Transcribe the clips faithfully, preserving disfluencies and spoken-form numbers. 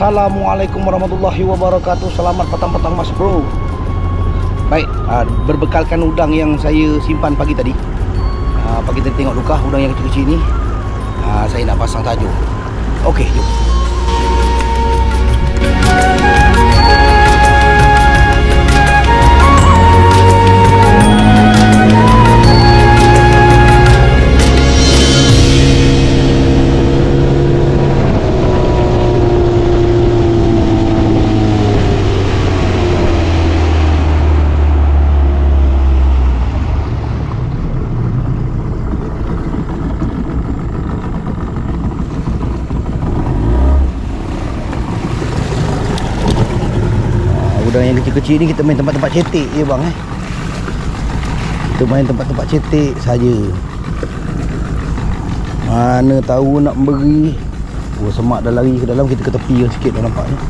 Assalamualaikum warahmatullahi wabarakatuh. Selamat petang-petang mas bro. Baik, uh, berbekalkan udang yang saya simpan pagi tadi. uh, Pagi tadi tengok lukah udang yang kecil-kecil ni. uh, Saya nak pasang tajuk. Okey, jom. Udang yang kecil-kecil ni kita main tempat-tempat cetek je bang eh. Kita main tempat-tempat cetek saja. Mana tahu nak beri. Oh, semak dah lari ke dalam, kita ke tepi sikit dah nampak ni.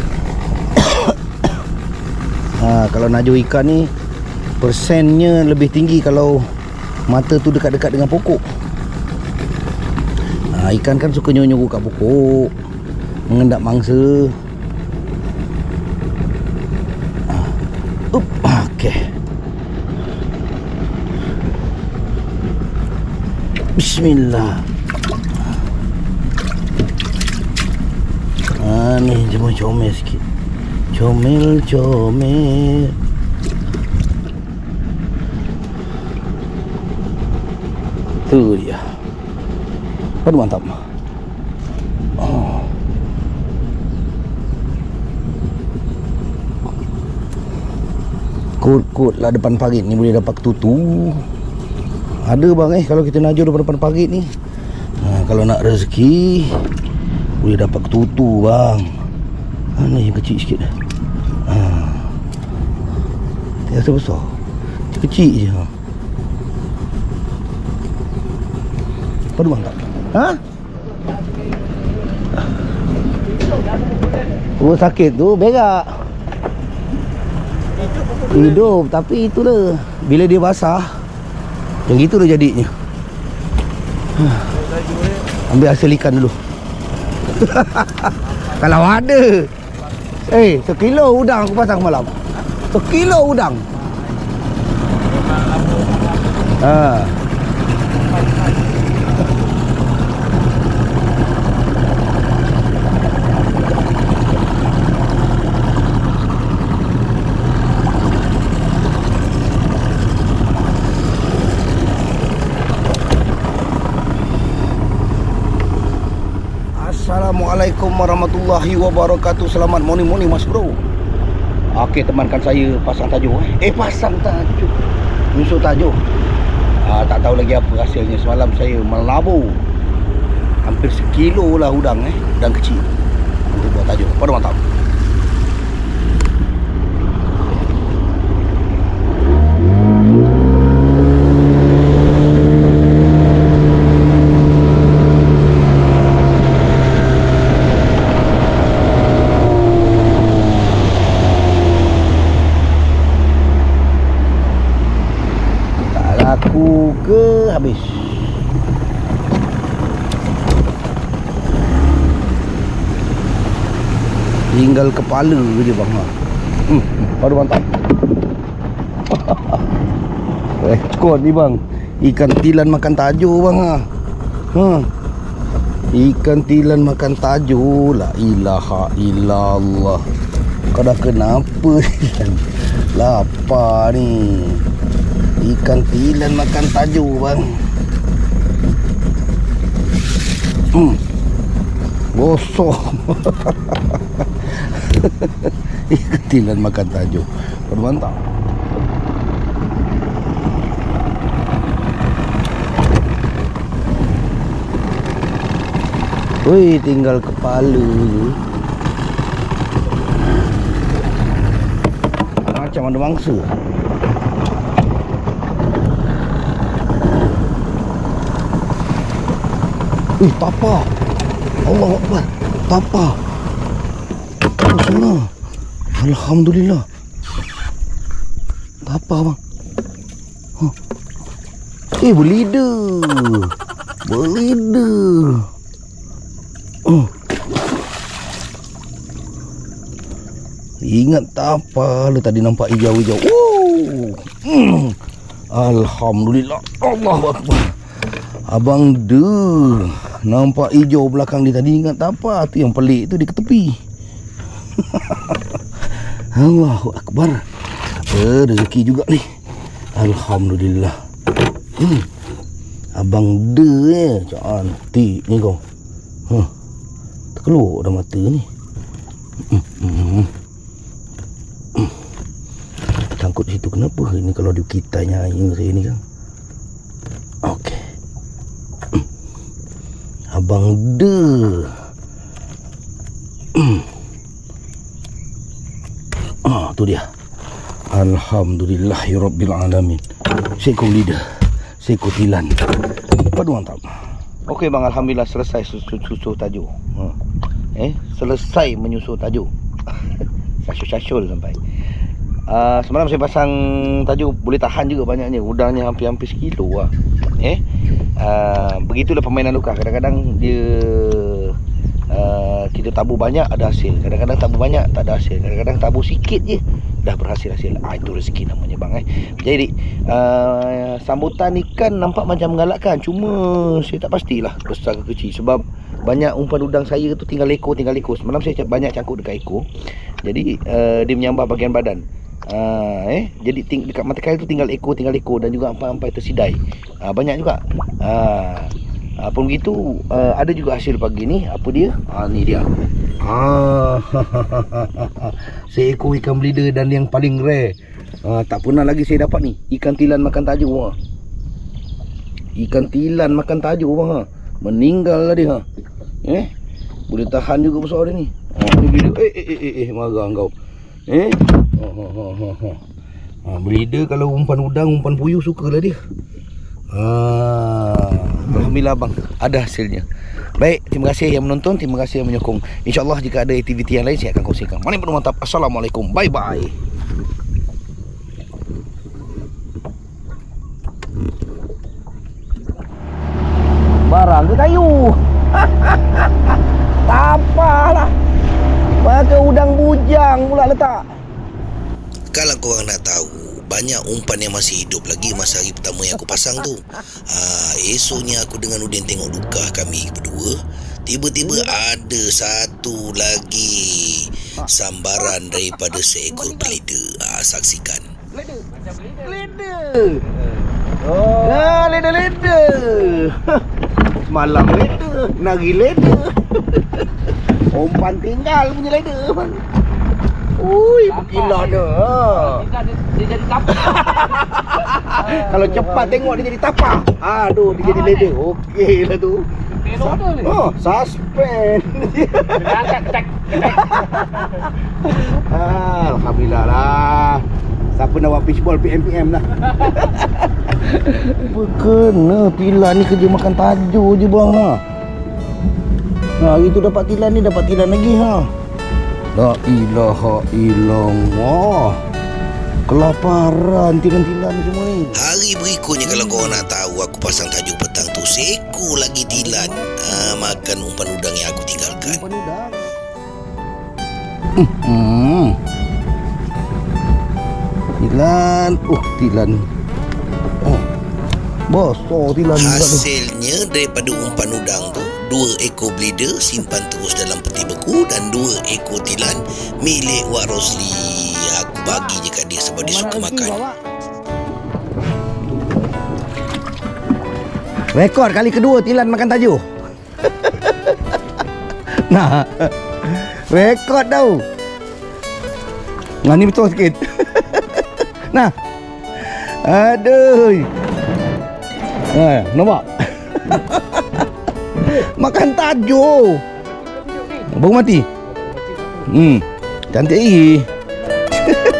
Ha, kalau najo ikan ni persennya lebih tinggi kalau mata tu dekat-dekat dengan pokok. Ha, ikan kan suka nyuruh kat pokok, mengendap mangsa. Okey. Bismillah. Ah, ni cuma comel sikit. Comel, comel. Tu dia. Aduh mantap. Oh. Kut-kut lah depan parit ni boleh dapat tutu. Ada bang eh kalau kita najur depan-depan parit ni. Ha, kalau nak rezeki boleh dapat tutu bang. Ha, ni yang kecil sikit dah. Ha. Tiada besar. Kecil je. Ha. Aduh mantap. Ha? Oh sakit tu berak. Hidup, tapi itulah bila dia basah yang gitu dah jadinya. Ambil hasil ikan dulu. Kalau ada. Eh, sekilo udang aku pasang malam. Sekilo udang. Ha. Assalamualaikum warahmatullahi wabarakatuh. Selamat morning-morning mas bro. Okey, temankan saya pasang tajuk eh. Eh pasang tajuk. Musuh tajuk. Ah, tak tahu lagi apa hasilnya. Semalam saya melabur hampir sekilo lah udang eh. Udang kecil untuk buat tajuk. Pada mantap. Aku ke habis. Tinggal kepala je bang. Hmm, baru mantap. Rekod ni bang. Ikan tilan makan tajuk bang ah. Ha. Ikan tilan makan tajuk. La ilaha illallah. Kau dah kenapa ni? Lapar ni. Ikan tilan makan tajuk bang. Hmm. Gosok. Ikan tilan makan tajuk. Mantap. Woi, tinggal kepala je. Macam ada mangsa. Eh, tapa. Allah Akbar. Tapa. Alhamdulillah. Alhamdulillah. Tapa bang. Huh. Eh, berlidah. Berlidah. Oh. Ingat tak apa lu tadi nampak hijau-hijau. Oh. Hmm. Alhamdulillah. Allahu Akbar. Abang de nampak hijau belakang dia tadi. Ingat tak apa. Tu yang pelik tu di tepi. Allahu Akbar. Ada rezeki juga ni. Alhamdulillah. Hmm. Abang de eh. Cantik ni kau. Huh. Terkeluar dah mata ni. Hmm. Hmm. Hmm. Sangkut situ kenapa? Ini kalau dia kitanya air saya ni kan. Okey. Hmm. Abang de. Hmm. Ah, tu dia. Alhamdulillahirabbil alamin. Seekor lidah, seekor tilan. Paduan tak? Okey bang, alhamdulillah selesai susu-susu tajuk. Ha. Eh, selesai menyusu tajuk. Sasyul-sasyul sampai. Uh, semalam saya pasang tajuk, boleh tahan juga banyaknya. Udangnya hampir-hampir sekilo lah. Eh, uh, begitulah permainan Lukas. Kadang-kadang dia uh, kita tabur banyak ada hasil. Kadang-kadang tabur banyak tak ada hasil. Kadang-kadang tabur sikit je dah berhasil-hasil. Ah, itu rezeki namanya bang eh. Jadi uh, sambutan ikan nampak macam menggalakkan. Cuma saya tak pastilah besar ke kecil. Sebab banyak umpan udang saya tu tinggal ekor, tinggal ekor. Semalam saya banyak cangkuk dekat ekor. Jadi uh, dia menyambar bahagian badan. Uh, eh jadi ting dekat mata kail tu tinggal ekor, tinggal ekor dan juga ampai-ampai tersidai. Uh, banyak juga. Uh, uh, pun begitu uh, ada juga hasil pagi ni. Apa dia? Ah uh, ni dia. Ah, seekor ikan belida dan yang paling rare. Ah, tak pernah lagi saya dapat ni. Ikan tilan makan tajuk. Ha. Ikan tilan makan tajuk bang. Ha. Meninggal lah dia. Ha. Eh, boleh tahan juga besar dia ni. Ah, ni belida. Eh eh eh eh, eh marah kau. Eh. Ha ha ha ha. ha. Ah, belida kalau umpan udang, umpan puyuh sukalah dia. Ah, alhamdulillah bang, ada hasilnya. Baik, terima kasih yang menonton, terima kasih yang menyokong. InsyaAllah jika ada aktiviti yang lain saya akan kongsikan. Mari penuh mantap. Assalamualaikum. Bye bye. Barang ke kayu? Tak apalah. Pakai udang bujang pula letak. Kalau korang nak tahu, banyak umpan yang masih hidup lagi masa hari pertama yang aku pasang tu. Ah, esoknya aku dengan Udin tengok Lukas kami berdua. Tiba-tiba ada satu lagi sambaran daripada seekor belida. Ah, saksikan. Belida. Belida. Oh. Ah, leda-leda. Semalam leda, nari leda. Umpan tinggal punya leda. Ui, berkilau dah. Dia jadi tapak. Kalau cepat tengok dia jadi tapak. Aduh, dia jadi leda. Okey lah tu. Tengok tu ni. Oh, suspend. Dia angkat ketek. Ah, alhamdulillah lah. Siapa nak buat fishball P M P M lah. Kena tilan ni kerja makan tajuk je bang ha. Ha, hari tu dapat tilan ni, dapat tilan lagi ha. La ilaha illallah. Kelaparan tilan-tilan semua ni. Hari berikutnya kalau korang nak tahu, aku pasang tajuk petang tu seekor lagi tilan. Ah, makan umpan udang yang aku tinggalkan. Umpan udang. Hmm. Tilan. Oh, tilan. Oh. Besar tilan juga tu. Hasilnya daripada umpan udang tu, dua ekor belida simpan terus dalam peti beku dan dua ekor tilan milik Wak Rosli. Aku bagi je kat dia sebab dia suka makan. Rekod kali kedua tilan makan tajuk. Nah, rekod tau. Nah, ni betul sikit. Nah. Aduh. Nah, nampak? Makan tajuk. Baru mati. Hmm. Cantik lagi.